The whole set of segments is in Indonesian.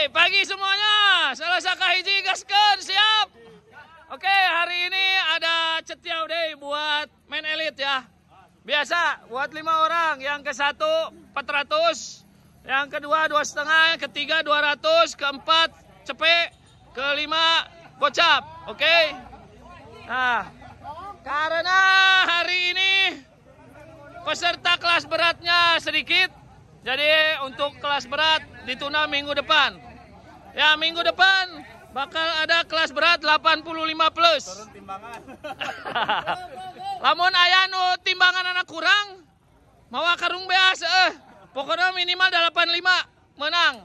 pagi semuanya. Salah sakahiji gaskeun, siap. Oke, hari ini ada cetiau deh buat main elit ya. Biasa buat 5 orang. Yang ke-1 400, yang kedua 2,5, yang ketiga 200, keempat cepet, kelima gocap. Oke. Nah, karena hari ini peserta kelas beratnya sedikit, jadi untuk kelas berat ditunda minggu depan. Ya, minggu depan bakal ada kelas berat 85 plus. Turun timbangan. Lamun aya nu timbangan anak kurang, mawa karung beas pokoknya minimal 85 menang.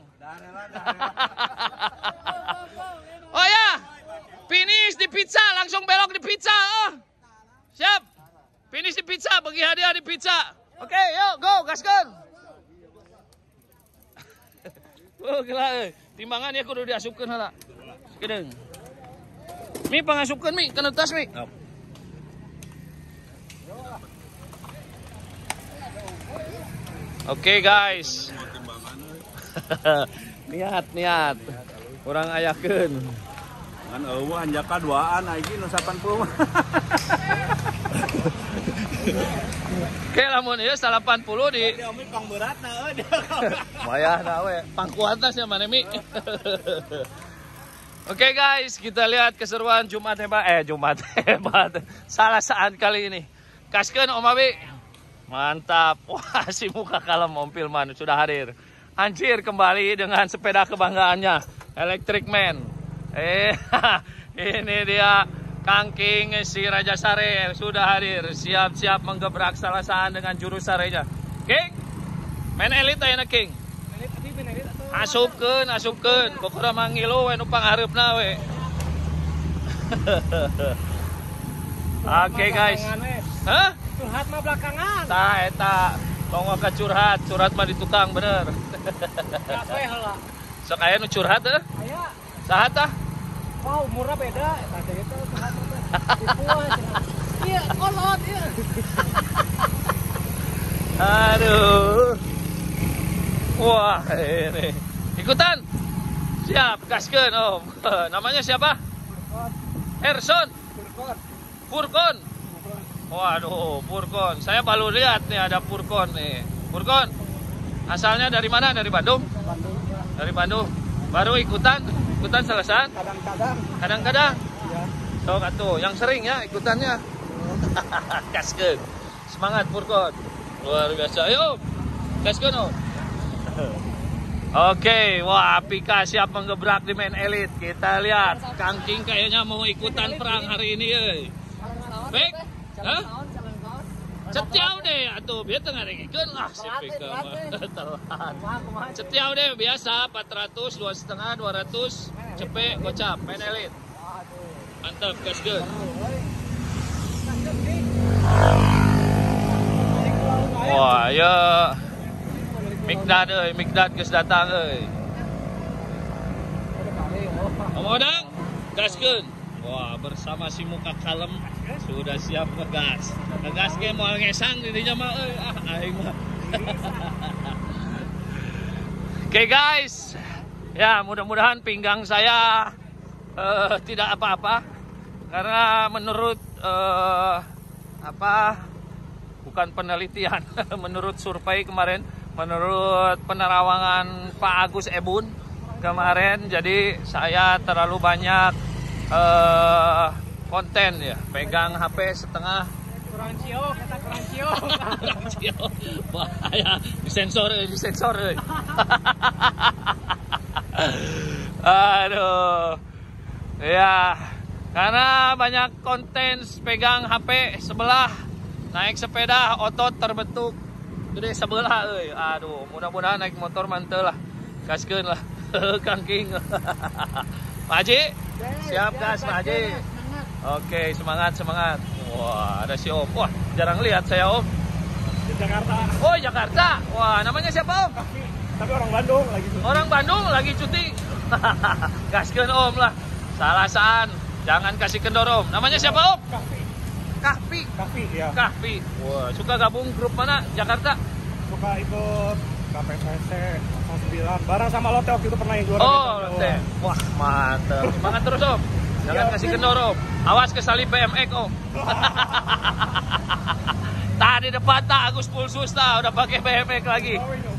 Oh ya, finish di pizza, langsung belok di pizza. Siap. Finish di pizza, bagi hadiah di pizza. Oke, yuk go, gaskeun. Oh gila, timbangan ya kudu diasupkeun heula. Kedeung. Mi pangasupkeun mi, kana tas mi. Oke guys. Niat. Urang ayakeun. Kan eueuh hanjaka duaan iki nu 80. Oke, lamun ieu 80 di Omi pang beratna euy. wayahna we, pangkuatasnya mana mi. Oke guys, kita lihat keseruan Jumat hebat. Salah saat kali ini. Kaskeun Om Abi. Mantap. Wah, si muka kalem Om Pilman sudah hadir. Anjir kembali dengan sepeda kebanggaannya, Electric Man. Ini dia Kang King si Raja Sare sudah hadir, siap-siap menggebrak salah saan dengan jurus sarenya. King, main elit ayeuna King. Asupkeun, pokoknya manggilo we nu panghareupna we. Oke guys. Hah? Curhat mah belakangan. Tah eta tonggo ka curhat mah di tukang bener. Gawe heula. Sok aya nu curhat teh? Aya. Saha tah? Wah, umurna beda eta teh itu curhat teh. Dipuas. Iya, kolot ieu. Aduh. Wah, ini. Ikutan. Siap, gaskeun Om. Namanya siapa? Erson. Furkon. Waduh, Furkon. Saya baru lihat nih ada Furkon nih. Furkon. Asalnya dari mana? Dari Bandung? Bandung. Dari Bandung. Baru ikutan selesai? Kadang-kadang. Ya. Sok atuh, yang sering ya ikutannya. Gaskeun. Semangat Furkon. Luar biasa. Ayo. Gaskeun Om. Oke, wah Pika siap menggebrak di main elit. Kita lihat Kang King kayaknya mau ikutan perang hari ini euy. Baik. Hah? Cetiau deh atuh bieu teu ngarengikeun lah si Pika mah. Telat. Cetiau deh biasa 400, 2,5, 200, cepet gocap main elit. Mantap, gaskeun. Wah, ya Mikdad geus datang euy. Omodang, gaskeun. Wah, bersama si muka kalem sudah siap ngegas. Ngegas ge moal ngesang di dinya mah euy. Aing mah. Oke guys. Ya, mudah-mudahan pinggang saya tidak apa-apa. Karena menurut bukan penelitian, menurut survei kemarin, menurut penerawangan Pak Agus Ebun kemarin, jadi saya terlalu banyak konten ya, pegang HP setengah. Kurang cio. Bahaya, disensor. Aduh. Ya, karena banyak konten pegang HP sebelah, naik sepeda otot terbentuk gede sebelah euy. Aduh, mudah-mudahan naik motor mantel lah. Gaskeun lah. Kang King. Pak Haji, siap gas Pak Haji. Oke, semangat. Wah, ada si Om. Wah, jarang lihat saya Om. Di Jakarta. Oh, Jakarta. Wah, namanya siapa Om? Tapi orang Bandung lagi cuti. Orang Bandung lagi cuti. Gaskeun Om lah. Salah saan. Jangan kasih kendor Om. Namanya siapa Om? Kahfi ya. Kahfi. Wah, suka gabung grup mana? Jakarta? Suka ikut KPPC 09 bareng sama Lotte waktu itu pernah yang juara. Oh, Lotte. Wah, mantap. Semangat terus, Om. Jangan kasih kendor, Om. Awas kesalip BMX, Om. Tadi depan tak Agus Pulsus udah pakai BMX lagi.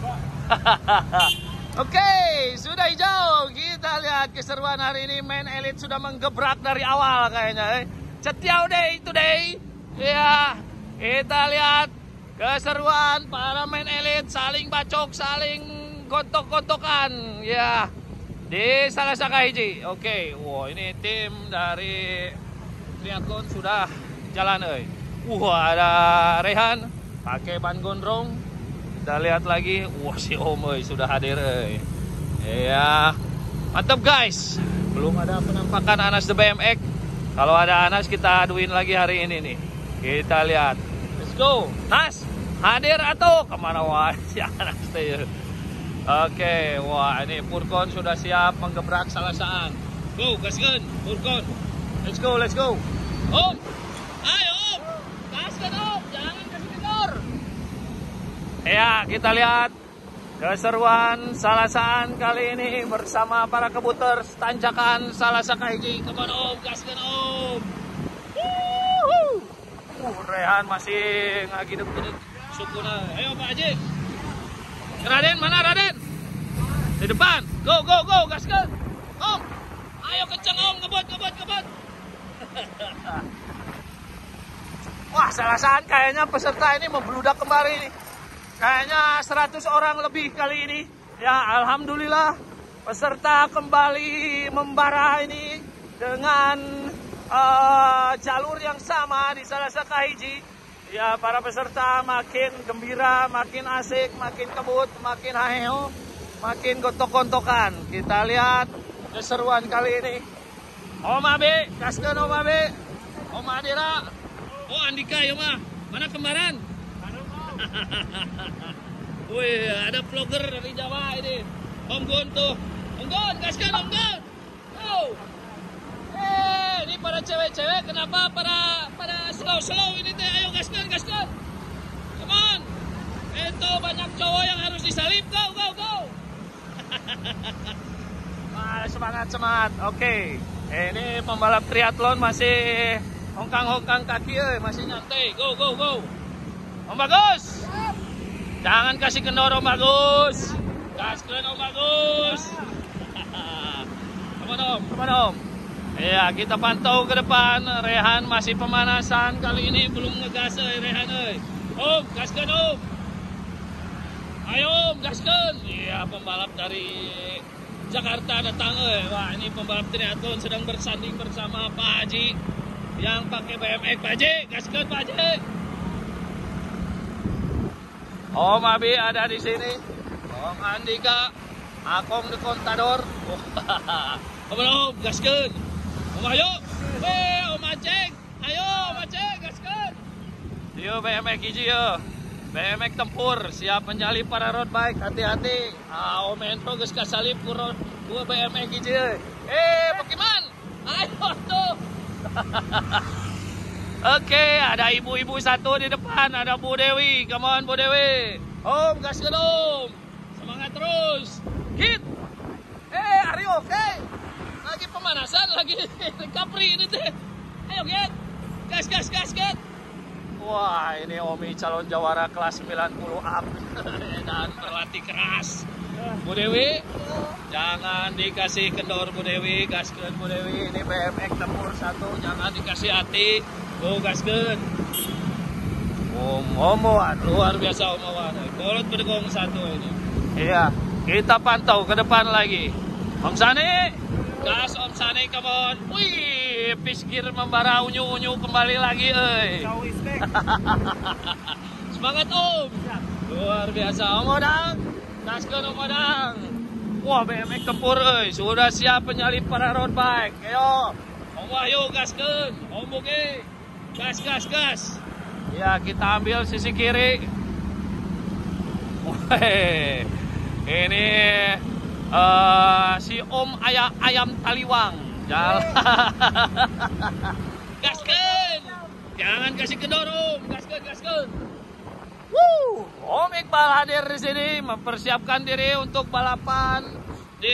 Oke, sudah hijau. Kita lihat keseruan hari ini. Main Elite sudah menggebrak dari awal kayaknya. Cetiau day today. Ya, kita lihat keseruan para main Elite saling bacok, saling gontok-gontokan. Ya, di salah satu hiji. Oke, wow, ini tim dari triathlon sudah jalan, Wah, ada Rehan pakai ban gondrong. Kita lihat lagi. Wah, si Om sudah hadir, Ya, mantap guys. Belum ada penampakan Anas the BMX. Kalau ada Anas kita aduin lagi hari ini nih. Kita lihat. Let's go. Nas, hadir atau kemana wah si Anas teh. Oke, wah ini Furkon sudah siap menggebrak Salasaan. Go, gaskeun, Furkon. Let's go, let's go. Om, ayo Om, gaskeun Om, jangan kasih kendor. Ya, kita lihat keseruan Salasaan kali ini bersama para kebuter tanjakan Salasa Kahiji. Kemana Om, gaskeun Om. Rehan masih ngagidep-gidep sukuna. Ayo Pak Haji. Raden, mana Raden? Di depan. Go, go, go, gaskeun. Om. Ayo kenceng Om, ngebut. Wah, Salasaan kayaknya peserta ini membludak kembali nih. Kayaknya 100 orang lebih kali ini. Ya, alhamdulillah peserta kembali membara ini dengan jalur yang sama di Salasa Kahiji. Ya, para peserta makin gembira, makin asik, makin kebut, makin haheo, makin gontok-gontokan. Kita lihat keseruan kali ini. Om Abe, gaskeun Om Abe. Om Adira. Oh, Andika ya mah. Mana kembaran? Wih, ada vlogger dari Jawa ini. Om Gun tuh. Om Gun, gaskeun Om Gun. Oh. Ini para cewek-cewek kenapa pada slow ini teh? Ayo gaskeun. Come on. Itu banyak cowok yang harus disalip. Go. Semangat. Oke. Ini pembalap triathlon masih hongkang kaki, masih nyantai. Go. Om Bagus. Jangan kasih kendor Om Bagus. Gaskeun Om Bagus. Come on Om. Ya, kita pantau ke depan. Rehan masih pemanasan. Kali ini belum ngegas, Rehan. Om, gaskeun Om. Ayo Om, gaskeun. Iya, pembalap dari Jakarta datang. Wah, ini pembalap triathlon sedang bersanding bersama Pak Haji yang pakai BMX. Pak Haji, gaskeun Pak Haji. Om Abi ada di sini. Om Andika, Akong de Contador. Om, gaskeun. Om ayo, Om Aceng, ayo Om Aceng, gaskeun. Yo BMX hiji yo, BMX tempur, siap menyalip para road bike, hati-hati. Om Ento geus kasalip ku BMX hiji. Pokemon, ayo tuh. Oke, ada ibu-ibu satu di depan, ada Bu Dewi, come on Bu Dewi. Om, gaskeun Om, semangat terus. Hit. Aryo, oke. Lagi pemanasan, lagi recovery ini teh. Ayo get. Gas. Wah, ini Omi calon jawara kelas 90 up dan berlatih keras. Bu Dewi, jangan dikasih kendor Bu Dewi, gaskeun Bu Dewi. Ini BMX tempur satu, jangan dikasih hati. Go gaskeun. Omoan, luar biasa omoan. Kolot berdegong satu ini. Iya, kita pantau ke depan lagi. Om Sani, gas Om Sani, come on. Wih, piskir membara unyu-unyu kembali lagi, Semangat Om. Luar biasa Om Odang. Gaskeun Om Odang. Wah, BMX tempur, sudah siap penyalip para road bike. Ayo, Om Wahyu gaskeun. Om Buki, gas. Ya, kita ambil sisi kiri. Wih, ini si Om Ayam Taliwang jalan. Gaskeun. Jangan kasih kendor Om. Gaskeun. Om Iqbal hadir di sini mempersiapkan diri untuk balapan di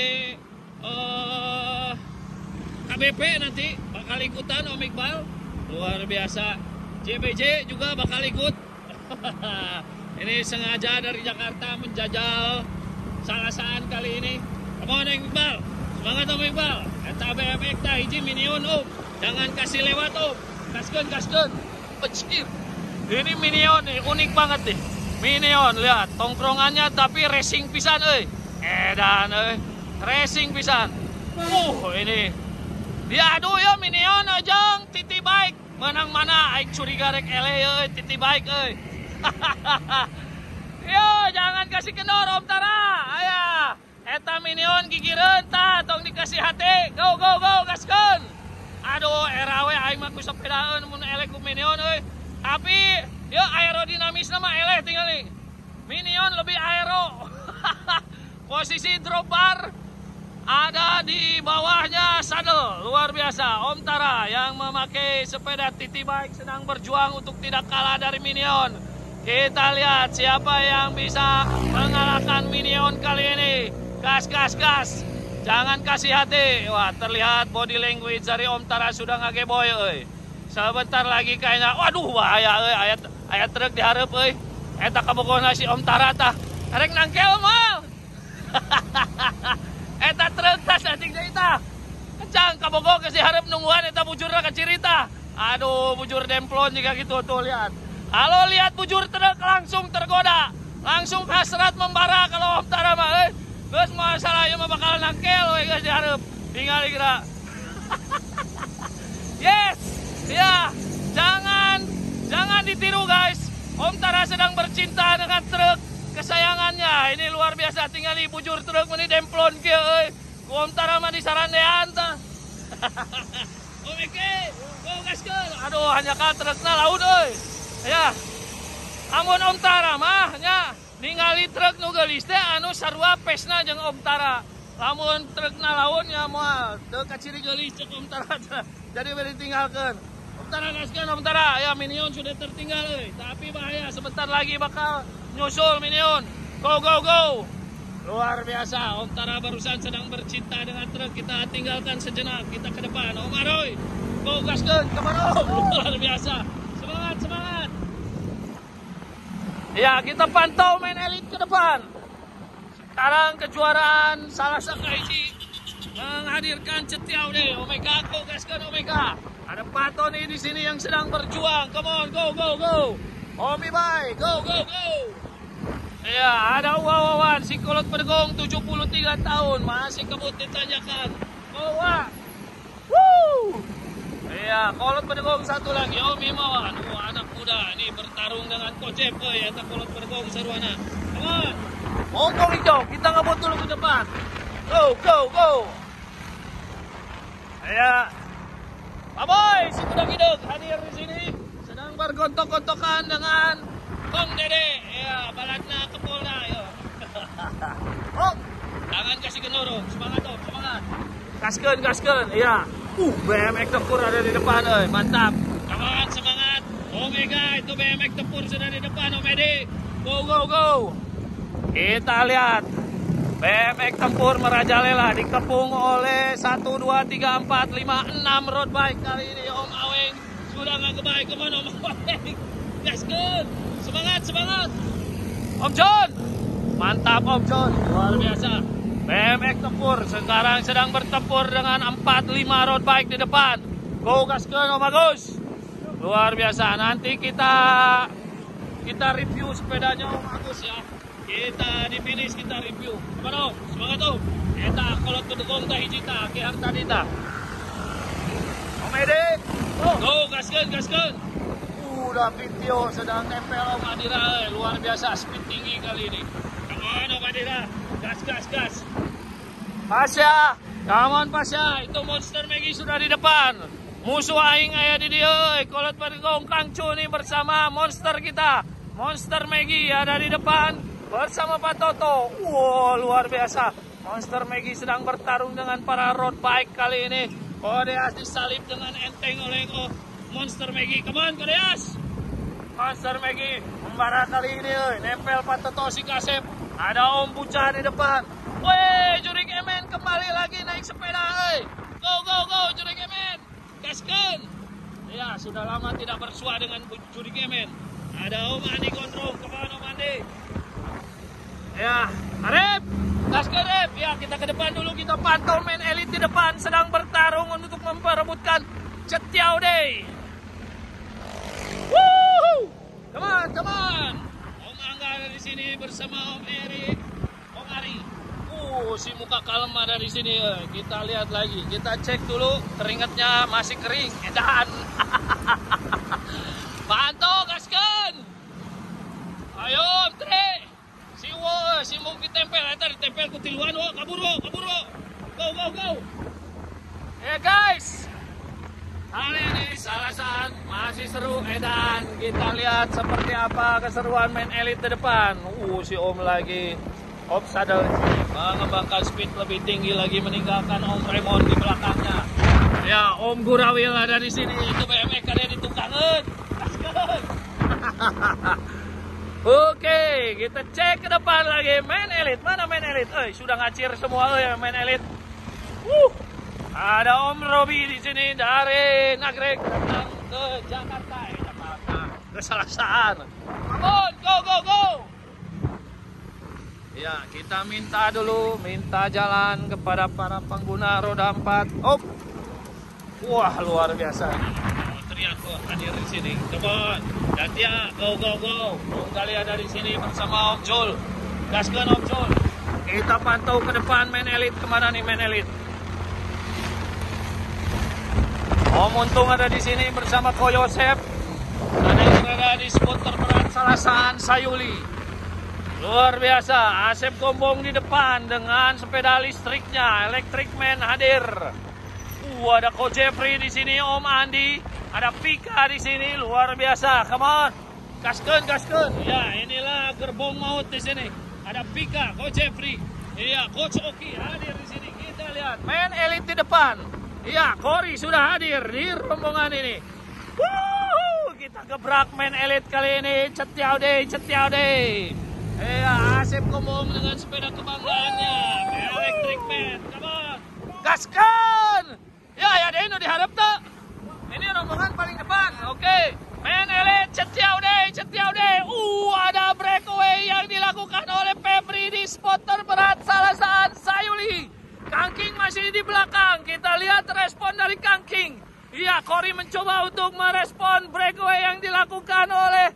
KBP nanti bakal ikutan Om Iqbal. Luar biasa. JBJ juga bakal ikut. Ini sengaja dari Jakarta menjajal Salasan kali ini. Come on Om Iqbal. Semangat Om Iqbal. Eta BMX tah hiji minion Om. Jangan kasih lewat Om. Kaskeun. Pecir. Ini minion nih, unik banget nih. Minion, lihat tongkrongannya tapi racing pisan euy. Edan euy. Racing pisan. Ini. Diadu ya minion ajang titi bike. Menang mana aing curiga rek ele euy titi bike euy. Yo, jangan kasih kendor Om Tara. Aya. Eta minion gigireun tah tong dikasih hati. Go gaskeun. Aduh, erawe aing mah ku sepedaeun mun eleh ku minion euy. Tapi yo aerodinamisnya mah eleh tinggal nih. Minion lebih aero. Posisi drop bar ada di bawahnya saddle. Luar biasa. Om Tara yang memakai sepeda TT bike sedang berjuang untuk tidak kalah dari Minion. Kita lihat siapa yang bisa mengalahkan Minion kali ini. Gas. Jangan kasih hati. Wah, terlihat body language dari Om Tara sudah ngageboy euy. Sebentar lagi kayaknya waduh bahaya euy aya truk dihareup euy. Eta kabogona si Om Tara tah. Rek nangkel mal. Eta truk tas anjing deui tah. Kencang kabogo ke si hareup nungguan eta bujurna ka cirita. Aduh, bujur demplon juga gitu tuh lihat. Halo, lihat bujur truk langsung tergoda. Langsung hasrat membara kalau Om Tara mah euy. Geus masalah ieu mah bakal nangkel we geus dihareup. Tinggal gerak. Yes. Ya, jangan ditiru guys. Om Tara sedang bercinta dengan truk kesayangannya. Ini luar biasa, tinggal di bujur truk ini demplon kieu euy. Om Tara mah disarandean tah. Om Eke, go gaskeun. Aduh, hanya ka trukna laut euy. Ya. Amun Om Tara mah nya ningali truk nu geulis teh anu sarua pesna jeung Om Tara. Lamun trukna laut nya moal teu kaciri geulis cek Om Tara. Jadi beri tinggalkeun. Om Tara gaskeun Om Tara. Ya, Minion sudah tertinggal euy. Tapi bahaya, sebentar lagi bakal nyusul Minion. Go. Luar biasa. Om Tara barusan sedang bercinta dengan truk. Kita tinggalkan sejenak. Kita ke depan. Om Aroy. Go gaskeun ke mana? Luar biasa. Semangat. Ya, kita pantau main elit ke depan. Sekarang kejuaraan Salasa Kahiji menghadirkan Cetiau deh. Omega, go gaskeun Omega. Ada Pato nih di sini yang sedang berjuang. Come on, go. Omi Bay, go. Ya, ada Wawan, si Kolot Bergong 73 tahun, masih kebut ditanyakan. Wah. Ya, Kolot Bergong satu lagi, Omi Mawan. Anak muda ini bertarung dengan Kocep, ya, Kolot Bergong sarwana. Come on. Monggo hijau, kita ngebut dulu ke depan. Go. Ya. Baboy, si Kuda Gideg hadir di sini sedang bergontok-gontokan dengan Kong Dede. Ya, balatna ke Polda ya. Jangan kasih kendorong, semangat Om, semangat. Gaskeun. Ya. BMX tempur ada di depan euy, mantap. Semangat. Omega itu BMX tempur sudah di depan Om Edi. Go. Kita lihat BMX tempur merajalela dikepung oleh 1, 2, 3, 4, 5, 6 road bike kali ini. Om Aweng sudah nggak kebaik. Kemana Om Aweng? Gaskeun. Semangat. Om John. Mantap Om John. Luar biasa. BMX tempur sekarang sedang bertempur dengan 4-5 road bike di depan. Go gaskeun Om Agus. Luar biasa. Nanti kita review sepedanya Om Agus ya. Kita di finish kita review. Kemana Om? Semangat Om. Eta Kolot Bergong tah hiji tah ke tadi tah. Om Edi. Go gaskeun. Udah video sedang nempel Om Adira. Luar biasa speed tinggi kali ini. Come on Om Adira. Gas. Pasya. Come on Pasya. Itu Monster Maggie sudah di depan. Musuh aing aya di dieu. Kolot Bergong Kang Cuni bersama monster kita. Monster Maggie ada di depan. Bersama Pak Toto. Wow, luar biasa. Monster Maggie sedang bertarung dengan para road bike kali ini. Kodeas disalip dengan enteng oleh Monster Maggie. Come on Kodeas. Monster Maggie membara kali ini, nempel Patoto si Kasep. Ada Om Buca di depan. Woi, Jurik Emen kembali lagi naik sepeda. Go, go, go, Jurik Emen. Gaskan. Ya, sudah lama tidak bersua dengan Jurik Emen. Ada Om Andi Gondrong. Kemana Om Andi? Ya, Arif. Gaskan, Arif. Ya, kita ke depan dulu. Kita pantau main elit di depan. Sedang bertarung untuk memperebutkan Cetiau Day. Woo! Come on, come on. Om Angga ada di sini bersama Om Eri, Om Ari. Si muka kalem ada di sini. Kita lihat lagi. Kita cek dulu keringatnya masih kering. Edan. Pantau, gaskan. Ayo, Om Tre. Si mungkin tempel. Eta ditempel ku tiluan. Kabur, kabur. Go, go, go. Guys. Hari ini Salasan masih seru edan. Kita lihat seperti apa keseruan main elit di depan. Si Om lagi off saddle mengembangkan speed lebih tinggi lagi meninggalkan Om Raymond di belakangnya. Ya, Om Gurawil ada di sini. Itu BMX ada di tukangan. Oke, kita cek ke depan lagi main elit. Mana main elit? Sudah ngacir semua ya main elit. Ada Om Robi di sini dari Nagrek datang ke Jakarta, ke Salasan. Come on, go, go, go. Ya, kita minta jalan kepada para pengguna roda 4. Wah, luar biasa. Teriak hadir di sini. Come on, Datia, go, go, go. Kali ada di sini bersama Om Jul. Gaskan Om Jul. Kita pantau ke depan main elit. Kemana nih main elit? Om Untung ada di sini bersama Ko Yosef. Ada yang berada di skuter berat Salasan Sayuli. Luar biasa. Asep Gombong di depan dengan sepeda listriknya. Electric Man hadir. Ada Ko Jeffrey di sini. Om Andi. Ada Pika di sini. Luar biasa. Come on. Gaskan, gaskan. Ya, inilah gerbong maut di sini. Ada Pika, Ko Jeffrey. Iya, Coach Oki hadir di sini. Kita lihat main elit di depan. Iya, Kori sudah hadir di rombongan ini. Kita gebrak main elit kali ini. Cetiau Day, Cetiau Day. Iya, Asep Gombong dengan sepeda kebanggaannya. Electric Man, come on. Gaskan. Ya, Deno diharap tak? Ini rombongan paling depan. Oke. Main elit, Cetiau Day, Cetiau Day. Ada breakaway yang dilakukan oleh Febri di spotter berat Salasan Sayuli. Kangking masih di belakang. Kita lihat respon dari Kangking. Iya, Kori mencoba untuk merespon breakaway yang dilakukan oleh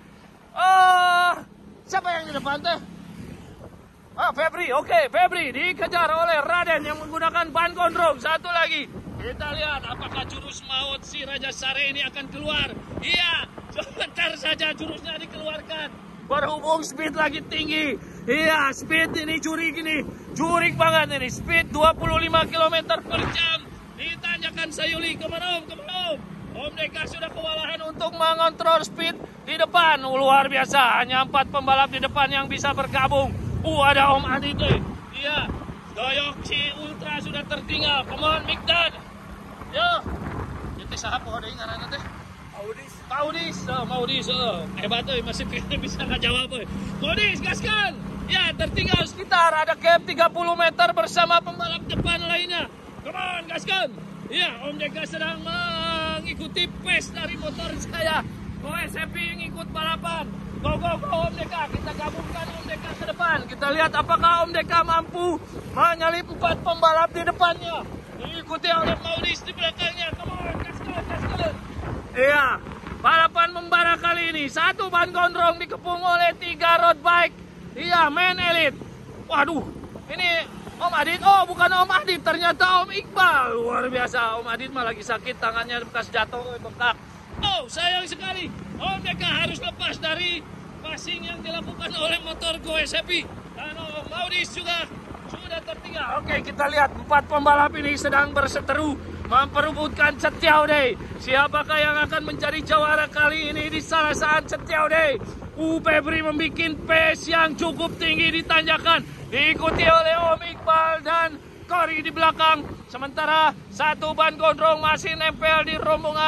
siapa yang di depan teh? Febri. Oke, Febri dikejar oleh Raden yang menggunakan ban gondrong. Satu lagi. Kita lihat apakah jurus maut si Raja Sare ini akan keluar. Iya, sebentar saja jurusnya dikeluarkan. Berhubung speed lagi tinggi. Iya, speed ini jurik banget ini. Speed 25 km per jam. Ditanyakan Sayuli, kemana Om? Om Deka sudah kewalahan untuk mengontrol speed di depan. Luar biasa, hanya 4 pembalap di depan yang bisa bergabung. Ada Om Adi tuh. Iya, Doyoksi Ultra sudah tertinggal. Come on, Mikdad. Yo, jadi sahab ada yang ngaranna teh? Maudis. Hebat tuh, masih bisa nggak jawab. Maudis, gaskan. Ya, tertinggal sekitar ada gap 30 meter bersama pembalap depan lainnya. Come on, gaskan. Ya, Om Deka sedang mengikuti pace dari motor saya. SMP yang ikut balapan. Go, Om Deka. Kita gabungkan Om Deka ke depan. Kita lihat apakah Om Deka mampu menyalip 4 pembalap di depannya. Diikuti oleh Maudis di belakangnya. Come on, gaskan. Iya, balapan membara kali ini. 1 ban gondrong dikepung oleh 3 road bike. Iya, main elit. Waduh, ini Om Adit. Bukan Om Adit, ternyata Om Iqbal. Luar biasa, Om Adit mah lagi sakit, tangannya bekas jatuh, bengkak. Sayang sekali. Om Deka harus lepas dari passing yang dilakukan oleh motor GoSP. Dan Om Maudis juga sudah tertinggal. Oke, kita lihat 4 pembalap ini sedang berseteru memperebutkan Cetiau Day. Siapakah yang akan menjadi juara kali ini di Salasan Cetiau Day? Febri membuat pace yang cukup tinggi di tanjakan. Diikuti oleh Om Iqbal dan Kori di belakang. Sementara 1 ban gondrong masih nempel di rombongan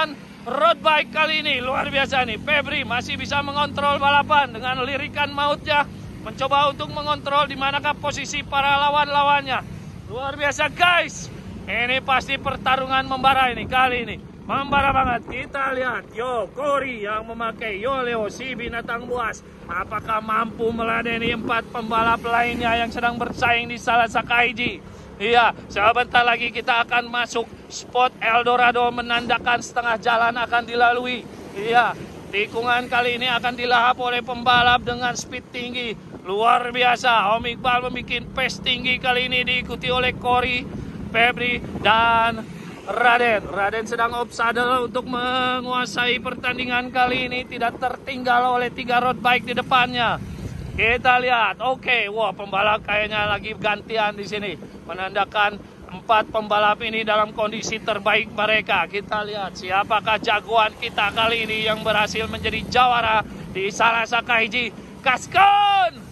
road bike kali ini. Luar biasa nih, Febri masih bisa mengontrol balapan dengan lirikan mautnya, mencoba untuk mengontrol di manakah posisi para lawan-lawannya. Luar biasa guys, ini pasti pertarungan membara ini kali ini. Membara banget. Kita lihat Yo Cory yang memakai Yo Leo si binatang buas. Apakah mampu meladeni 4 pembalap lainnya yang sedang bersaing di Salasaka Heiji? Iya, sebentar lagi kita akan masuk spot Eldorado, menandakan setengah jalan akan dilalui. Iya, tikungan kali ini akan dilahap oleh pembalap dengan speed tinggi. Luar biasa, Om Iqbal membuat pace tinggi kali ini, diikuti oleh Cory, Febri, dan Raden. Raden sedang off saddle untuk menguasai pertandingan kali ini, tidak tertinggal oleh 3 road bike di depannya. Kita lihat, oke, wah pembalap kayaknya lagi gantian di sini, menandakan 4 pembalap ini dalam kondisi terbaik mereka. Kita lihat siapakah jagoan kita kali ini yang berhasil menjadi jawara di Salasaka Heiji. Gaskan!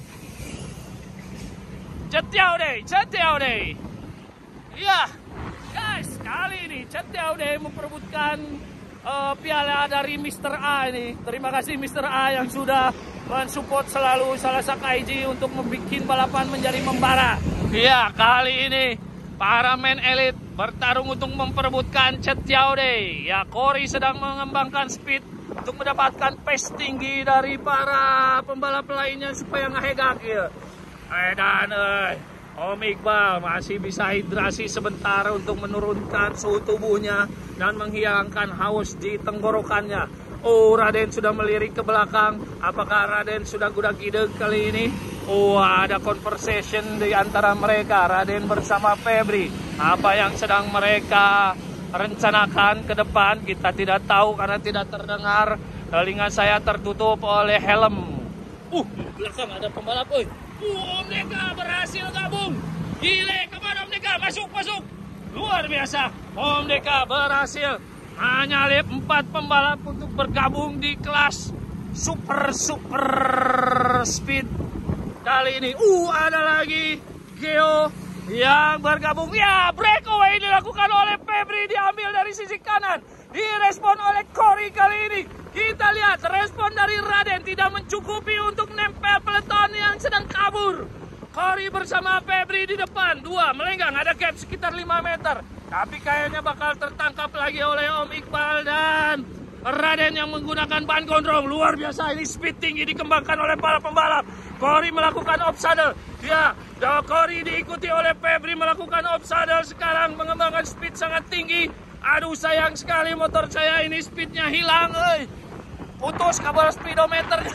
Cetiau deh. Iya, guys, kali ini Cetiau deh memperebutkan piala dari Mr. A ini. Terima kasih Mr. A yang sudah mensupport selalu Salasaka Heiji untuk membuat balapan menjadi membara. Iya, kali ini para main elite bertarung untuk memperebutkan Cetiau deh. Ya, Cory sedang mengembangkan speed untuk mendapatkan pace tinggi dari para pembalap lainnya supaya ngehegak ya. Dan Om Iqbal masih bisa hidrasi sebentar untuk menurunkan suhu tubuhnya dan menghilangkan haus di tenggorokannya. Oh, Raden sudah melirik ke belakang. Apakah Raden sudah gudak ide kali ini? Oh, ada conversation di antara mereka, Raden bersama Febri. Apa yang sedang mereka rencanakan ke depan kita tidak tahu karena tidak terdengar. Telinga saya tertutup oleh helm. Belakang ada pembalap, Om Deka berhasil gabung. Gile, kemana Om Deka? Masuk. Luar biasa. Om Deka berhasil menyalip 4 pembalap untuk bergabung di kelas super speed. Kali ini, ada lagi Geo yang bergabung. Ya, breakaway dilakukan oleh Febri, diambil dari sisi kanan. Direspon oleh Cory kali ini. Kita lihat respon dari Raden tidak mencukupi untuk nempel peloton yang sedang kabur. Cory bersama Febri di depan, 2 melenggang, ada gap sekitar 5 meter. Tapi kayaknya bakal tertangkap lagi oleh Om Iqbal dan Raden yang menggunakan ban gondrong. Luar biasa, ini speed tinggi dikembangkan oleh para pembalap. Cory melakukan off saddle. Ya, Cory diikuti oleh Febri melakukan off saddle sekarang, mengembangkan speed sangat tinggi. Aduh, sayang sekali motor saya ini speednya hilang, putus kabel speedometernya.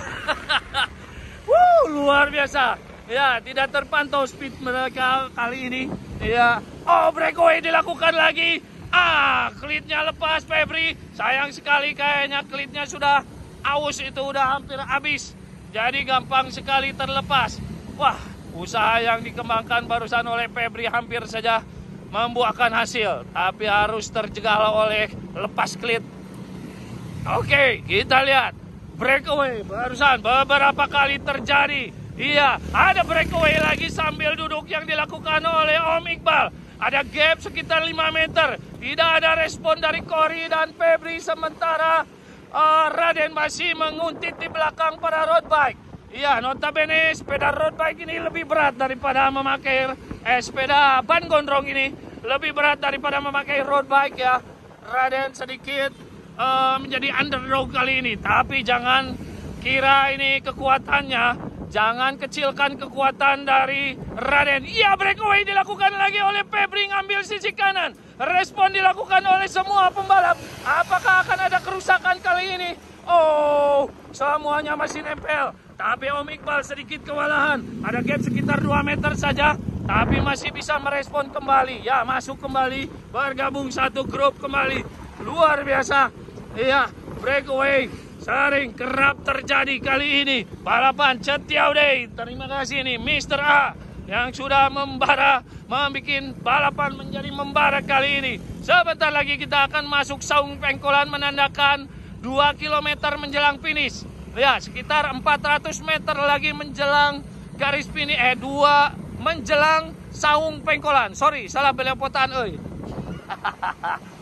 Luar biasa. Ya, tidak terpantau speed mereka kali ini. Ya, breakaway dilakukan lagi. Klitnya lepas Febri. Sayang sekali, kayaknya klitnya sudah aus, itu udah hampir habis. Jadi gampang sekali terlepas. Wah, usaha yang dikembangkan barusan oleh Febri hampir saja membuahkan hasil, tapi harus terjegal oleh lepas klit. Oke, kita lihat breakaway barusan beberapa kali terjadi. Iya, ada breakaway lagi sambil duduk yang dilakukan oleh Om Iqbal. Ada gap sekitar 5 meter. Tidak ada respon dari Cory dan Febri, sementara Raden masih menguntit di belakang para road bike. Iya, notabene sepeda road bike ini lebih berat daripada memakai sepeda ban gondrong ini. Lebih berat daripada memakai road bike ya. Raden sedikit menjadi underdog kali ini. Tapi jangan kira ini kekuatannya. Jangan kecilkan kekuatan dari Raden. Iya, breakaway dilakukan lagi oleh Febri, ngambil sisi kanan. Respon dilakukan oleh semua pembalap. Apakah akan ada kerusakan kali ini? Semuanya masih nempel. Tapi Om Iqbal sedikit kewalahan. Ada gap sekitar 2 meter saja. Tapi masih bisa merespon kembali. Ya, masuk kembali. Bergabung satu grup kembali. Luar biasa. Iya, breakaway sering kerap terjadi kali ini. Balapan Cetiau deh. Terima kasih nih Mr. A yang sudah membara, membuat balapan menjadi membara kali ini. Sebentar lagi kita akan masuk Saung Pengkolan, menandakan 2 km menjelang finish. Ya, sekitar 400 meter lagi menjelang garis finish. 2 menjelang Saung Pengkolan. Sorry, salah belepotan.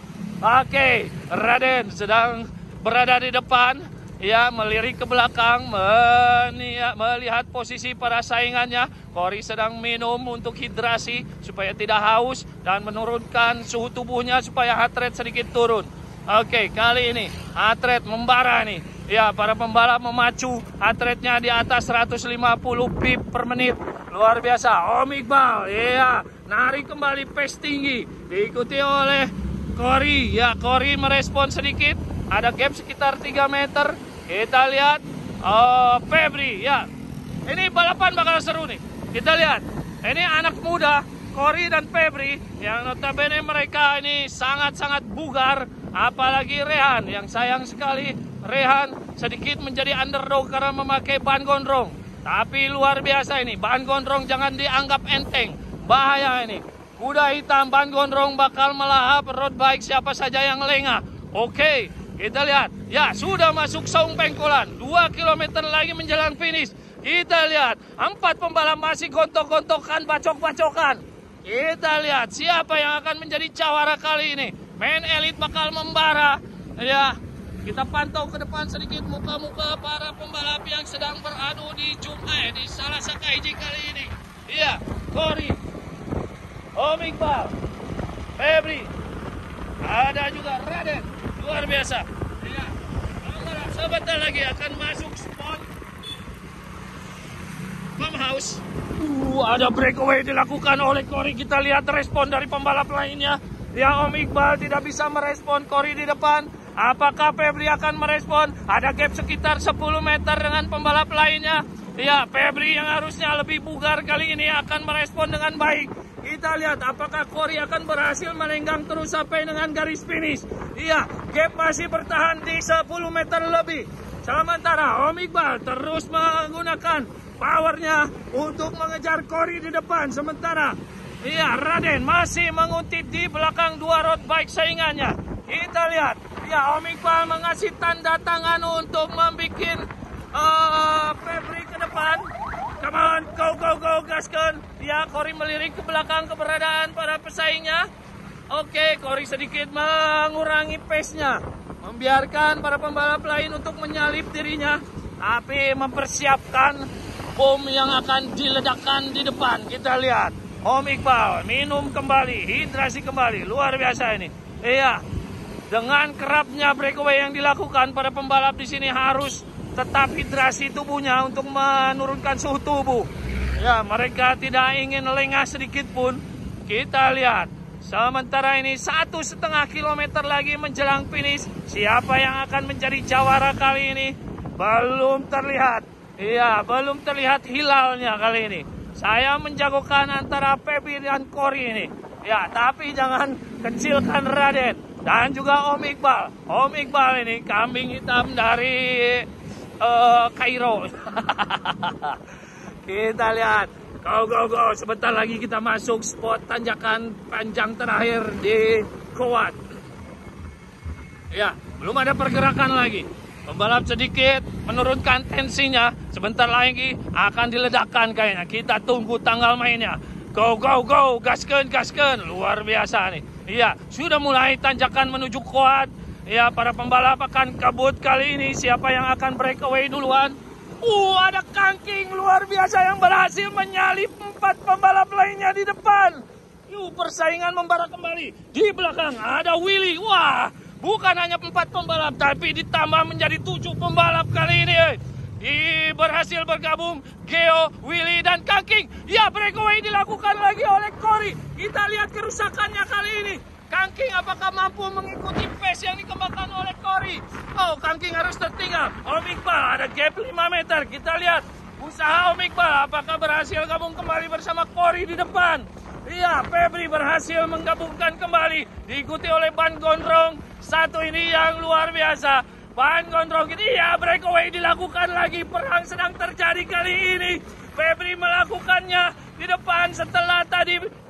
Oke, Raden sedang berada di depan, ya, melirik ke belakang, melihat posisi para saingannya. Cory sedang minum untuk hidrasi supaya tidak haus dan menurunkan suhu tubuhnya supaya heart rate sedikit turun. Oke, kali ini heart rate membara nih. Ya, para pembalap memacu heart rate-nya di atas 150 beat per menit. Luar biasa. Om Iqbal, ya, narik kembali pace tinggi. Diikuti oleh Cory. Ya, Cory merespon sedikit. Ada gap sekitar 3 meter. Kita lihat Febri, ya. Ini balapan bakal seru nih. Kita lihat. Ini anak muda, Cory dan Febri, yang notabene mereka ini sangat-sangat bugar. Apalagi Rehan, yang sayang sekali Rehan sedikit menjadi underdog karena memakai ban gondrong. Tapi luar biasa ini, ban gondrong jangan dianggap enteng. Bahaya ini. Kuda hitam ban gondrong bakal melahap road bike siapa saja yang lengah. Oke, kita lihat. Ya, sudah masuk Saung Pengkolan. 2 km lagi menjelang finish. Kita lihat, 4 pembalap masih gontok-gontokan, bacok-bacokan. Kita lihat siapa yang akan menjadi jawara kali ini. Man Elite bakal membara. Ya, kita pantau ke depan sedikit muka-muka para pembalap yang sedang beradu di Jumat di salah Sakaiji kali ini. Iya, Cory, Om Iqbal, Febri, ada juga Raden, luar biasa. Iya, sebentar lagi akan masuk spot farmhouse. Ada breakaway dilakukan oleh Cory. Kita lihat respon dari pembalap lainnya. Ya, Om Iqbal tidak bisa merespon Cory di depan. Apakah Febri akan merespon? Ada gap sekitar 10 meter dengan pembalap lainnya. Ya, Febri yang harusnya lebih bugar kali ini akan merespon dengan baik. Kita lihat apakah Cory akan berhasil melenggang terus sampai dengan garis finish. Iya, gap masih bertahan di 10 meter lebih. Sementara Om Iqbal terus menggunakan powernya untuk mengejar Cory di depan. Sementara iya, Raden masih menguntit di belakang 2 road bike saingannya. Kita lihat, ya, Om Iqbal mengasih tanda tangan untuk membuat Febri ke depan. Come on, go, gaskan. Ya, Cory melirik ke belakang keberadaan para pesaingnya. Oke, Cory sedikit mengurangi pace-nya. Membiarkan para pembalap lain untuk menyalip dirinya. Tapi mempersiapkan bom yang akan diledakkan di depan. Kita lihat, Om Iqbal minum kembali, hidrasi kembali. Luar biasa ini. Iya, dengan kerapnya breakaway yang dilakukan, para pembalap di sini harus tetap hidrasi tubuhnya untuk menurunkan suhu tubuh. Ya, mereka tidak ingin lengah sedikit pun. Kita lihat. Sementara ini 1,5 kilometer lagi menjelang finish. Siapa yang akan menjadi jawara kali ini? Belum terlihat. Iya, belum terlihat hilalnya kali ini. Saya menjagokan antara Febri dan Cory ini. Ya, tapi jangan kecilkan Raden dan juga Om Iqbal. Om Iqbal ini kambing hitam dari Kairo. Kita lihat. Go. Sebentar lagi kita masuk spot tanjakan panjang terakhir di Kuat. Ya, belum ada pergerakan lagi. Pembalap sedikit menurunkan tensinya. Sebentar lagi akan diledakkan kayaknya. Kita tunggu tanggal mainnya. Go. Gasken. Luar biasa nih. Iya, sudah mulai tanjakan menuju Kuat. Ya, para pembalap akan kabut kali ini. Siapa yang akan breakaway duluan? Ada Kangking luar biasa yang berhasil menyalip 4 pembalap lainnya di depan. Persaingan membara kembali. Di belakang ada Willy. Wah, bukan hanya 4 pembalap, tapi ditambah menjadi 7 pembalap kali ini. Berhasil bergabung Geo, Willy, dan Kangking. Ya, breakaway dilakukan lagi oleh Cory. Kita lihat kerusakannya kali ini. Kangking apakah mampu mengikuti pace yang dikembangkan oleh Cory? Oh, Kangking harus tertinggal. Om Iqbal ada gap 5 meter. Kita lihat usaha Om Iqbal apakah berhasil gabung kembali bersama Cory di depan. Iya, Febri berhasil menggabungkan kembali. Diikuti oleh ban gondrong. Satu ini yang luar biasa. Ban gondrong ini, ya, breakaway dilakukan lagi. Perang sedang terjadi kali ini. Febri melakukannya di depan setelah tadi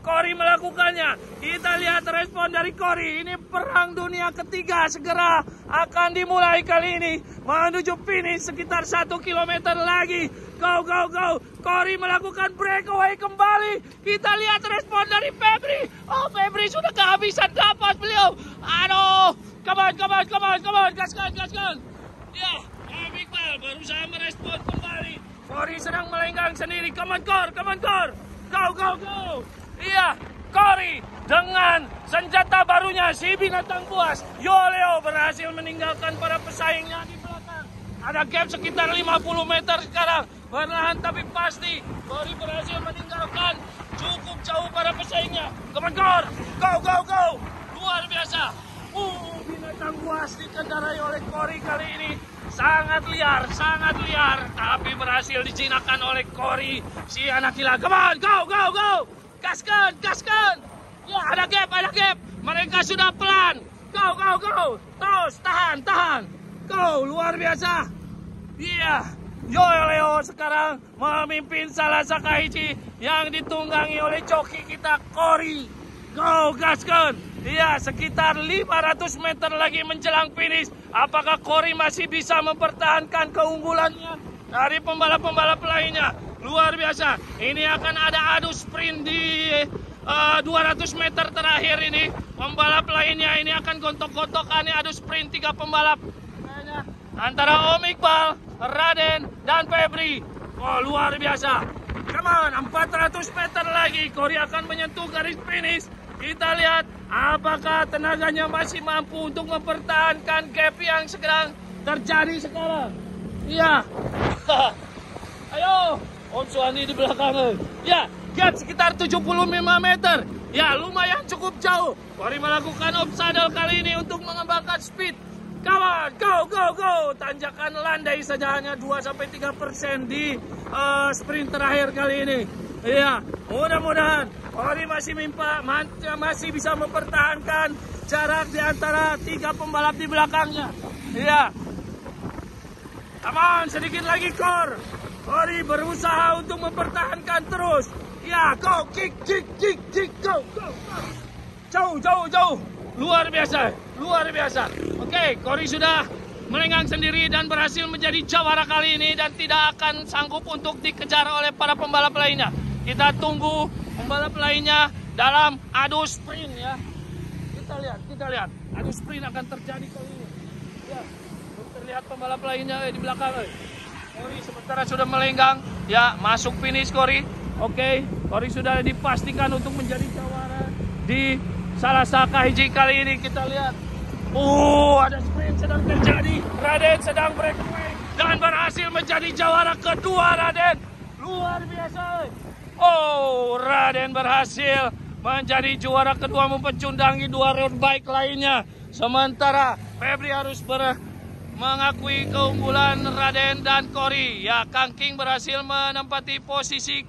Cory melakukannya. Kita lihat respon dari Cory. Ini perang dunia ketiga segera akan dimulai kali ini. Menuju finish sekitar 1 km lagi. Go, go, go. Cory melakukan breakaway kembali. Kita lihat respon dari Febri. Oh, Febri sudah kehabisan napas beliau. Aduh. Come on, come on, come on, come on. Gaskan, gaskan. Ya, Iqbal berusaha merespon kembali. Cory sedang melenggang sendiri. Come on, Cor, come on, Cor. Go, go, go. Iya, Cory dengan senjata barunya si binatang buas Yoleo berhasil meninggalkan para pesaingnya di belakang. Ada gap sekitar 50 meter sekarang. Perlahan tapi pasti Cory berhasil meninggalkan cukup jauh para pesaingnya. Come on, Cor. Go, go, go. Luar biasa. Binatang buas dikendarai oleh Cory kali ini. Sangat liar, tapi berhasil dijinakan oleh Cory, si anak gila. Come on, go, go, go. Gaskan, gaskan. Ya, ada gap. Mereka sudah pelan. Go, go, go. Terus, tahan. Go, luar biasa. Iya, Yoleo sekarang memimpin Salasaka Hiji yang ditunggangi oleh joki kita, Cory. Go, gaskan. Iya, sekitar 500 meter lagi menjelang finish. Apakah Cory masih bisa mempertahankan keunggulannya dari pembalap-pembalap lainnya? Luar biasa. Ini akan ada adu sprint di 200 meter terakhir ini. Pembalap lainnya ini akan gontok-gontokan adu sprint 3 pembalap. Antara Om Iqbal, Raden, dan Febri. Oh, luar biasa. Come on, 400 meter lagi. Cory akan menyentuh garis finish. Kita lihat apakah tenaganya masih mampu untuk mempertahankan gap yang sedang terjadi sekarang. Iya. Ayo. Om Suhani di belakang. Ya, gap sekitar 75 meter. Ya, lumayan cukup jauh. Cory melakukan obstacle kali ini untuk mengembangkan speed. Come on, go, go, go. Tanjakan landai saja hanya 2-3% di sprint terakhir kali ini. Iya, mudah-mudahan Cory masih bisa mempertahankan jarak di antara 3 pembalap di belakangnya. Iya. Come on, sedikit lagi, Cor. Cory berusaha untuk mempertahankan terus. Ya, go, kick, go. Jauh. Luar biasa. Oke, Cory sudah melenggang sendiri dan berhasil menjadi jawara kali ini dan tidak akan sanggup untuk dikejar oleh para pembalap lainnya. Kita tunggu pembalap lainnya dalam adu sprint ya. Kita lihat. Adu sprint akan terjadi kali ini. Ya, terlihat pembalap lainnya di belakang. Cory sementara sudah melenggang, ya masuk finish Cory. Oke, Cory sudah dipastikan untuk menjadi jawara di Salasaka Hiji kali ini. Kita lihat, ada sprint sedang terjadi. Raden sedang breakaway dan berhasil menjadi jawara kedua. Raden, luar biasa. Raden berhasil menjadi juara kedua mempecundangi 2 road bike lainnya. Sementara Febri harus mengakui keunggulan Raden dan Cory. Ya, Kang King berhasil menempati posisi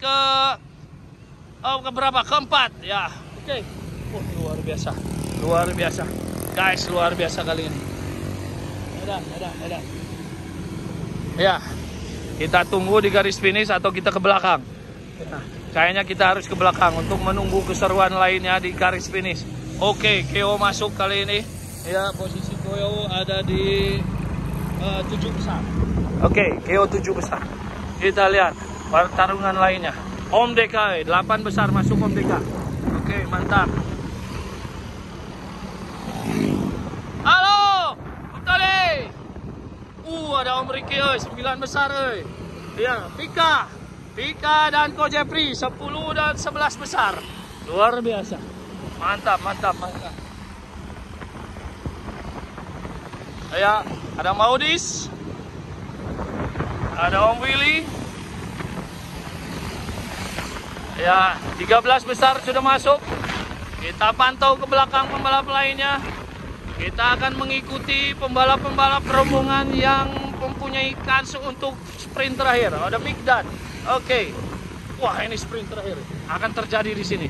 keempat. Ya, oke. Luar biasa. Guys, luar biasa kali ini. Ada. Ya, kita tunggu di garis finish atau kita ke belakang. Nah, kayaknya kita harus ke belakang untuk menunggu keseruan lainnya di garis finish. Oke, Keo masuk kali ini. Ya, posisi Keo ada di 7 besar. Oke, Keo 7 besar. Kita lihat pertarungan lainnya. Om Deka 8 besar masuk Om Deka. Oke, mantap. Halo, Tole. Ada Om Riki 9 besar Ya, Pika dan Ko Jeffrey 10 dan 11 besar. Luar biasa. Mantap. Ya, ada Maudis. Ada Om Willy. Ya, 13 besar sudah masuk. Kita pantau ke belakang pembalap lainnya. Kita akan mengikuti pembalap-pembalap rombongan yang mempunyai kans untuk sprint terakhir. Ada Mikdan. Oke. Wah, ini sprint terakhir. Akan terjadi di sini.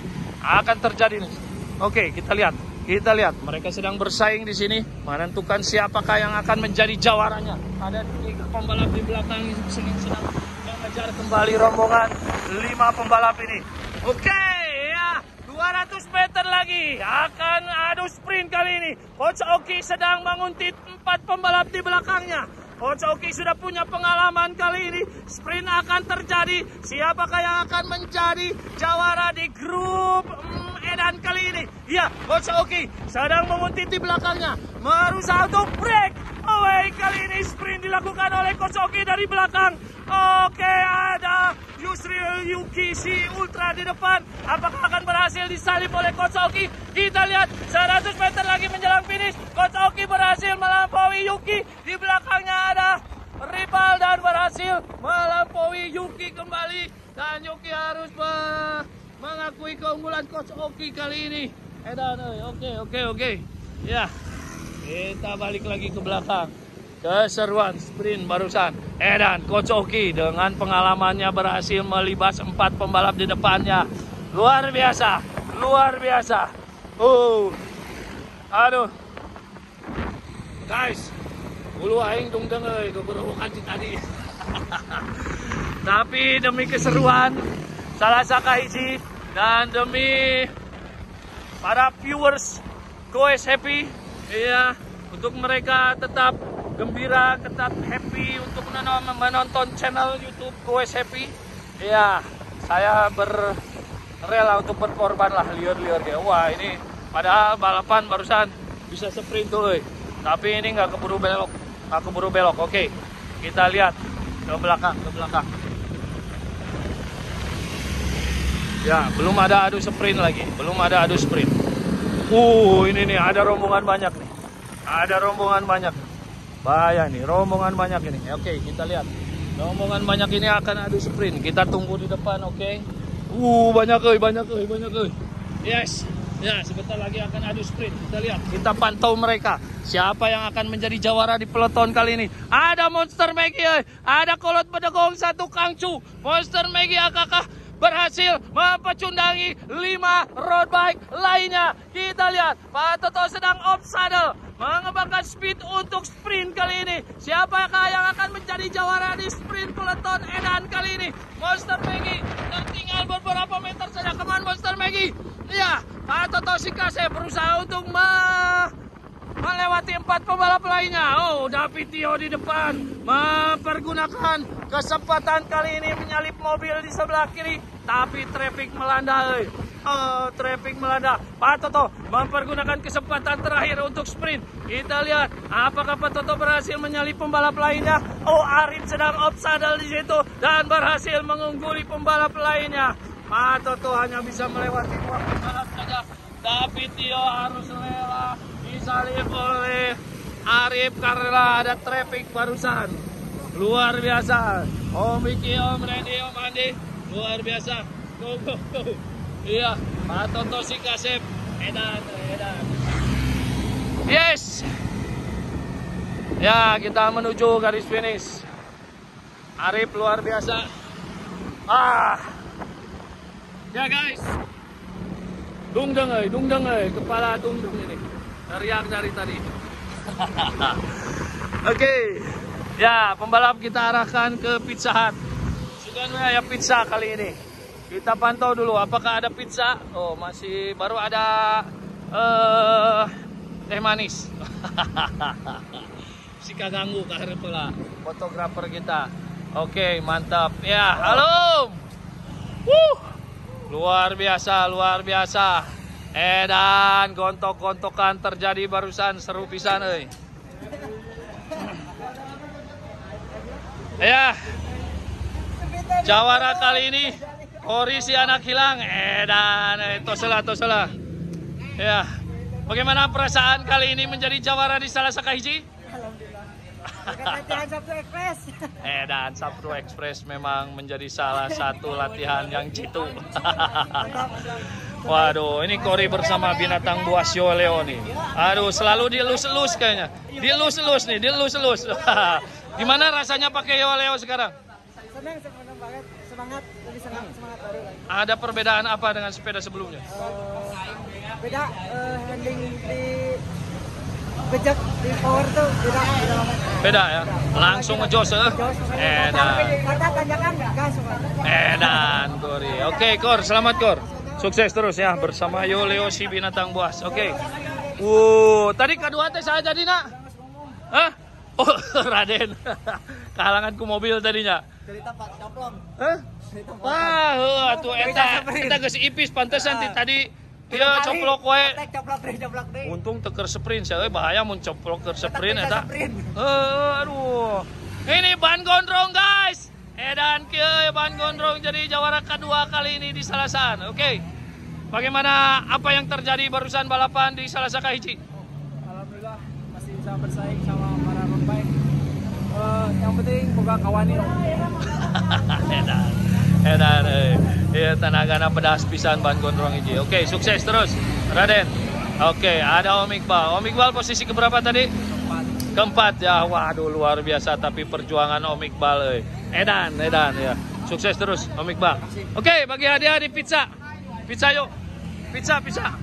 Oke, kita lihat. Mereka sedang bersaing di sini, menentukan siapakah yang akan menjadi jawaranya. Ada 3 pembalap di belakang yang sedang mengejar kembali rombongan 5 pembalap ini. Oke, ya, 2 200 meter lagi akan adu sprint kali ini. Coach Oki sedang menguntit 4 pembalap di belakangnya. Coach Oki sudah punya pengalaman kali ini. Sprint akan terjadi. Siapakah yang akan menjadi jawara di grup Edan kali ini? Ya, Coach Oki sedang menguntit di belakangnya. Berusaha untuk break away. Kali ini sprint dilakukan oleh Coach Oki dari belakang. Oke, ada Yusril Yuki si Ultra di depan. Apakah akan berhasil disalip oleh Coach Oki? Kita lihat 100 meter lagi menjelang finish. Coach Oki berhasil melampaui Yuki. Di belakangnya ada rival dan berhasil melampaui Yuki kembali. Dan Yuki harus mengakui keunggulan Coach Oki kali ini. Edan, oke. Ya, kita balik lagi ke belakang. Keseruan sprint barusan. Edan, Coach Oki dengan pengalamannya berhasil melibas 4 pembalap di depannya. Luar biasa. Aduh. Guys, ulu aing tung dengeuy keberokan tadi. Tapi demi keseruan salah sakahiji dan demi para viewers Goes Happy, iya, untuk mereka tetap gembira, tetap happy untuk menonton channel YouTube Goes Happy. Iya, saya rela untuk berkorban lah, liur-liur ya. Wah, ini padahal balapan barusan bisa sprint tuh, tapi ini nggak keburu belok. Oke, kita lihat ke belakang. Ya, belum ada adu sprint lagi, ini nih ada rombongan banyak nih. Bahaya nih, rombongan banyak ini. Oke, kita lihat. Rombongan banyak ini akan adu sprint. Kita tunggu di depan, oke. Banyak. Yes. Ya, sebentar lagi akan adu sprint. Kita lihat, kita pantau mereka. Siapa yang akan menjadi jawara di peloton kali ini? Ada Monster Maggie, ada Kolot Bedegong, 1 Kangcu. Monster Maggie apakah berhasil mempecundangi 5 road bike lainnya? Kita lihat, Pak Toto sedang off saddle, mengembangkan speed untuk sprint kali ini. Siapakah yang akan menjadi jawara di sprint peloton Edan kali ini? Monster Maggie tertinggal beberapa meter saja. Kemana Monster Maggie? Iya, Pak Toto Sikase berusaha untuk melewati 4 pembalap lainnya. David Tio di depan mempergunakan kesempatan kali ini menyalip mobil di sebelah kiri, tapi traffic melanda. Pak Toto mempergunakan kesempatan terakhir untuk sprint. Kita lihat apakah Pak Toto berhasil menyalip pembalap lainnya. Arif sedang off saddle di situ dan berhasil mengungguli pembalap lainnya. Pak Toto hanya bisa melewati 2 pembalap saja. David Tio harus rela disalip oleh Arif karena ada traffic barusan. Luar biasa. Om Vicky, Om Randy, Om Andi, luar biasa. Go. Iya, Pak Toto Sikasep, Edan. Yes. Ya, kita menuju garis finish. Arif luar biasa. Ya guys. Dungdeng, kepala dungdeng ini. Teriak dari tadi. Oke. Ya, pembalap kita arahkan ke Pizza Hut. Sudah ya pizza kali ini. Kita pantau dulu apakah ada pizza. Masih baru ada teh manis. Si kaganggu karena pula fotografer kita. Oke, mantap. Ya, halo. Luar biasa. Edan, gontok-gontokan terjadi barusan, seru pisan euy. Ya. Jawara kali ini Ori si anak hilang. Edan, toselah. Ya. Bagaimana perasaan kali ini menjadi jawara di salah sakahiji? Latihan Sabtu Express. Dan Sabtu Express memang menjadi salah satu latihan yang jitu. Waduh, ini Kori bersama binatang buas Yoleo nih. Aduh, selalu dilus-elus kayaknya. Dilus-elus. Gimana rasanya pakai Yoleo sekarang? Senang banget, lebih semangat baru lagi. Ada perbedaan apa dengan sepeda sebelumnya? Beda handling di bejek di power tuh beda ya, langsung ngejos Edan kata tanjakan gas Edan Kori. Oke Kor, selamat Kor, Sukses terus ya bersama Leo si binatang buas. Oke. Tadi kedua teh saya jadi nak. Hah? Oh, Raden. Kehalangan ku mobil tadinya. Cerita Pak Coplong. Hah? Wah, atuh eta geus ipis pantesan tadi ieu coplok wae. Coplok deh. Untung teker sprint saya bahaya mun coplok ke sprint eta. Aduh. Ini ban gondrong guys. Edan kieu ban gondrong jadi jawara kedua kali ini di Salasan. Oke. Bagaimana apa yang terjadi barusan balapan di Salasaka hiji? Alhamdulillah masih bisa bersaing sama para road bike. Yang penting boga kawan ini. Edan ya tenagana pedas pisan ban gondrong hiji. Oke, sukses terus Raden. Oke, ada Om Iqbal. Om Iqbal posisi keberapa tadi? Keempat ya. Waduh luar biasa tapi perjuangan Om Iqbal. Edan ya. Sukses terus Om Iqbal. Oke, bagi hadiah di pizza. Pizza yuk. Pizza.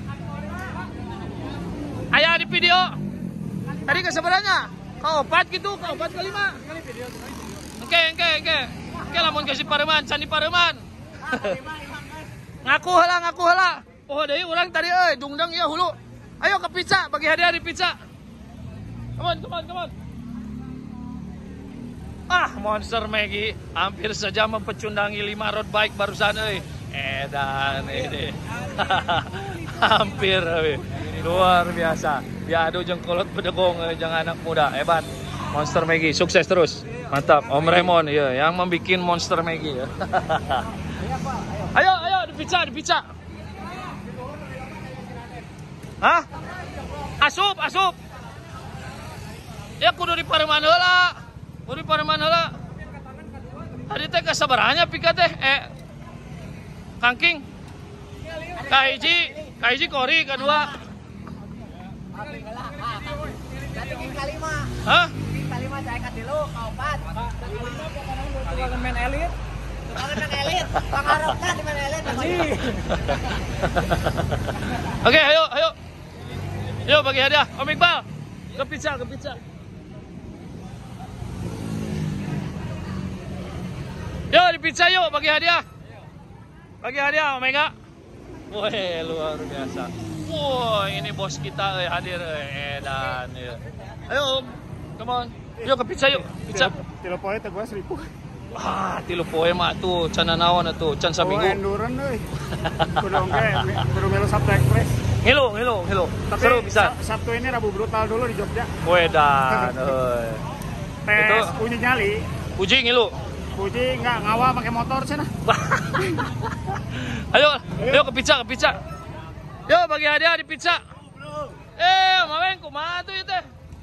Ayah di video. Tadi keseberannya? Keempat gitu, keempat kelima. Oke. Oke, lamun kasih pareman, candi pareman. Ngaku heula. Oh, deui urang tadi dungdang ya hulu. Ayo ke pizza, bagi hadiah di pizza. Come on. Monster Maggie hampir saja mempecundangi 5 road bike barusan Edan ini. Hampir luar biasa. Diadu jeung kolot bedegong jeung anak muda. Hebat. Monster Maggie sukses terus. Mantap. Om Raymond ya yang membikin Monster Maggie ya. Ayo di pizza. Hah? Asup. Ya kudu di pareman heula. Tadi teh kasabaranya pika teh Kangking. Kahiji kori kedua. Kalima. Hah? Kalima saya kat dulu, kaopat. Tukang main elit. Pangarepna di main elit. Oke, ayo. Yuk bagi hadiah Om Iqbal. Ke pizza. Yuk di pizza yuk bagi hadiah. Omega. Wah, luar biasa. Wah, ini bos kita hadir Edan ya. Ayo Om, come on. Yuk ke pizza yuk. Pizza. Tilu poe teh gua 1000. Tilu poe mah tuh can naon atuh, can saminggu. Enduran euy. Kudu melu Sabtu Express. Ngilu. Seru bisa. Sabtu ini Rabu brutal dulu di Jogja. Wedan Itu uji nyali. Uji ngilu. Puji nggak ngawal pakai motor sana. Ayo ke pizza. Yo bagi hadiah di pizza. Maweng kumaha tuh itu.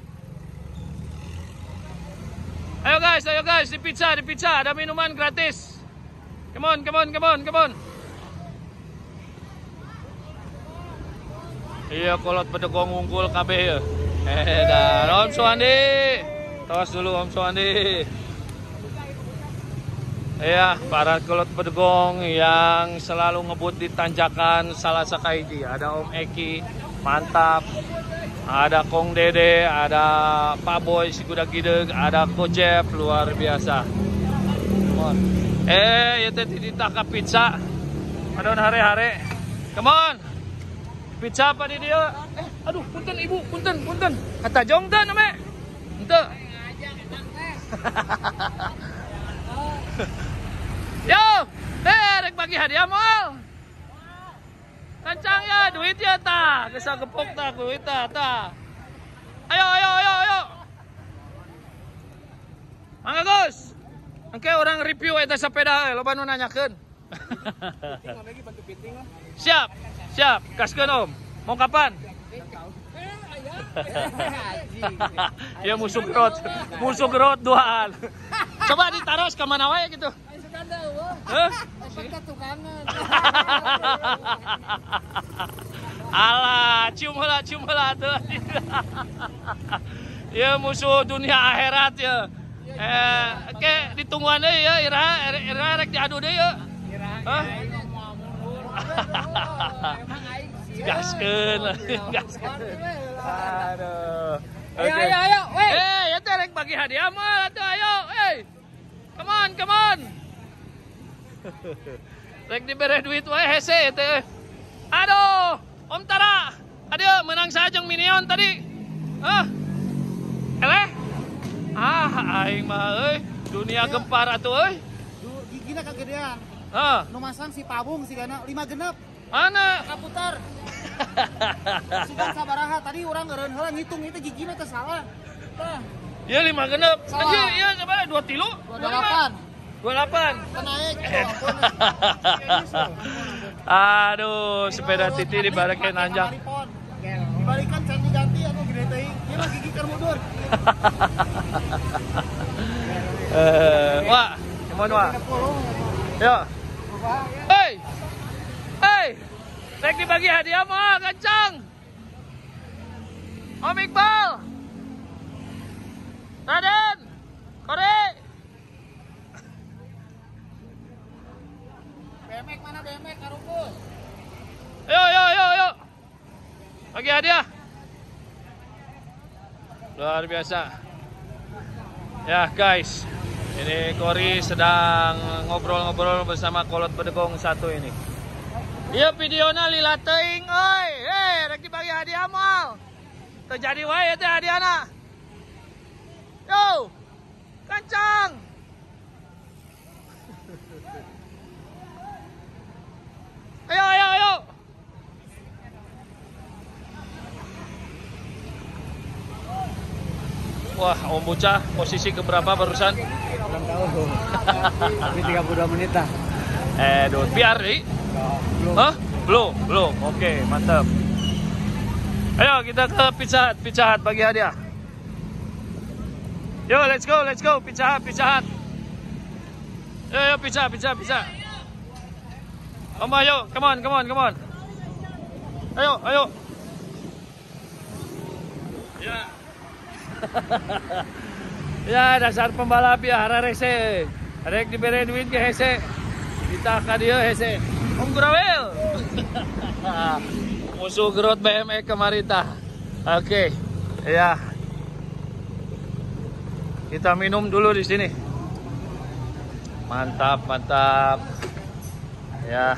Ayo guys di pizza ada minuman gratis. Come on. Iya kolot bedegong unggul KB ya. Dan Om Suwandi. Tos dulu Om Suwandi. Iya, para kolot bedegong yang selalu ngebut di tanjakan Salasaka hiji. Ada Om Eki, mantap. Ada Kong Dede, ada Pak Boy si kuda gideg, ada Kojep, luar biasa. Ya teh ditangkap pizza. Ada hare-hare. Come on. Pizza apa di dia? Aduh, punten ibu, punten. Kata jong teh namanya. Henteu. Yo, rek bagi hadiah moal. Kencang ya, duit ya ta. Gesa gepok ta, duit ta. Ayo. Mangga Gus. Engke orang review eta sepeda loba nu nanyakeun. Siap. Gaskeun Om. Mau kapan? Ya musuh gerot duaan. Coba ditaros ke mana wae gitu. Alah, cium heula tuh. Ya musuh dunia akhirat ya. Ke ditungguan deui ya ira rek diadu deui ya. Hah? Gaskeun. Aduh. Ayo, weh. Ya teh rek bagi hadiah mah atuh ayo. Come on. Rek dibere duit wae hese teh. Aduh, Om Tara. Aduh, menang saja minion tadi. Eleh. Aing mah euy, dunia gempar atuh euy. Gigina kagedean. Nu masang si Pabung si Gana 5 genep. Mana? Kaputar. Sugan sabaraha tadi urang eureun heula ngitung itu gigina teh salah. Tah. Ya 5 genep. Salah. Anjir, iya sabaraha 2 tilu? 28. 28. Naik. Aduh, sepeda titi dibalikin nanjak. Dibalikan can diganti atuh gede teuing. Ieu mah gigi keur mundur. Wah, cuman wah. Yo. Hei. Hei. Rek dibagi hadiah mah kencang. Om Iqbal. Raden. Kore. Bemek mana bemek karungkus. Yo. Bagi hadiah. Luar biasa. Ya guys, ini Kori sedang ngobrol-ngobrol bersama Kolot Bedegong 1 ini. Iya videonya lila teuing euy. Rek dibagi hadiah moal. Terjadi wae teh hadiahna. Yo. Kencang. Ayo. Wah, Om Bucah posisi keberapa barusan? Kurang tahu. Tapi 32 menit dah. Biar nih. Belum. Hah? Belum. Oke, mantap. Ayo kita ke Pizza Hut bagi hadiah. Yo, let's go. Pizza Hut. Yo, pizza. Om, ayo, come on. Ayo. Ya. Ya dasar pembalap ya hara rese. Rek dibere duit ke hese. Kita ka dieu hese. Om Grawel. Musuh gerot BMX kemarin tah. Oke. Ya. Kita minum dulu di sini. Mantap. Ya.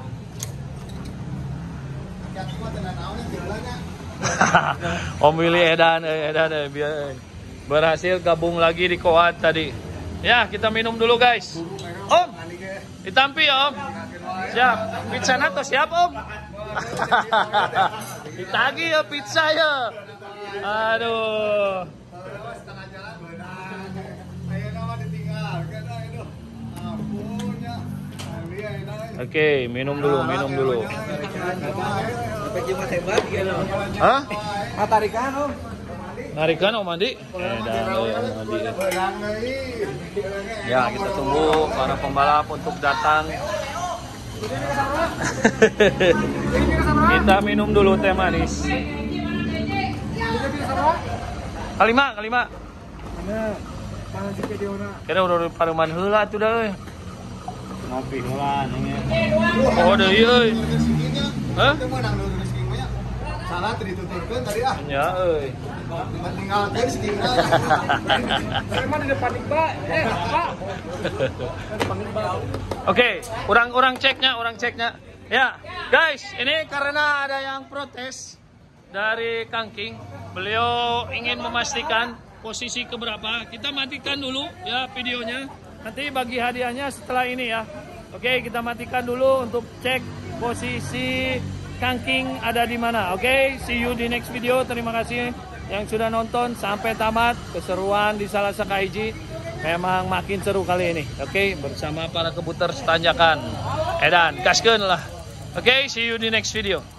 Om Willy edan biar berhasil gabung lagi di Koat tadi. Ya, kita minum dulu guys. Om, ditampi Om. Siap. Pizza nato siap Om. Ditagi ya pizza ya. Aduh. Oke, minum dulu. Hah? Tarikan Om. Narikan Om Andi? Ya, kita tunggu para pembalap untuk datang. Kita minum dulu teh manis. Kalima. Kira udah paruman heula tuh dah euy. Ngopi heula nih. Oh, deui euy. Hah? Salah dituturkeun tadi ah. Ya euy. Tinggalkeun sedina. Saya mah di depan Iqbal. Pak. Oke, orang ceknya. Ya, guys, ini karena ada yang protes dari Kang King. Beliau ingin memastikan posisi keberapa. Kita matikan dulu ya videonya. Nanti bagi hadiahnya setelah ini ya. Oke, kita matikan dulu untuk cek posisi Kang King ada di mana. Oke, see you di next video. Terima kasih yang sudah nonton sampai tamat. Keseruan di Salasaka Hiji memang makin seru kali ini. Oke, bersama para keputer setanjakan. Edan, gaskeun lah. Oke, see you di next video.